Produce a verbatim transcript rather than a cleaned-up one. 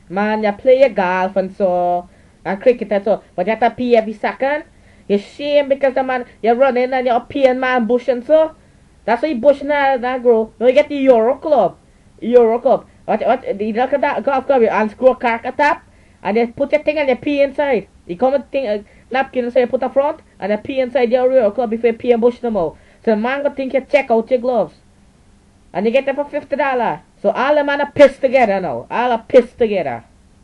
Man, you play golf and so, and cricket and so, but you have to pee every second. You shame because the man, you're running and you're peeing man bush and so. That's why bush now, now grow. Now you get the Euro Club. Euro Club. What, what, you look at that golf club, you unscrew a cork at top, and you put your thing and you pee inside. You come with thing, a napkin inside, you put up front, and you pee inside your Euro Club before you pee and bush them out. So the man go think you check out your gloves. And you get them for fifty dollars. So all the man are pissed together now. All are pissed together.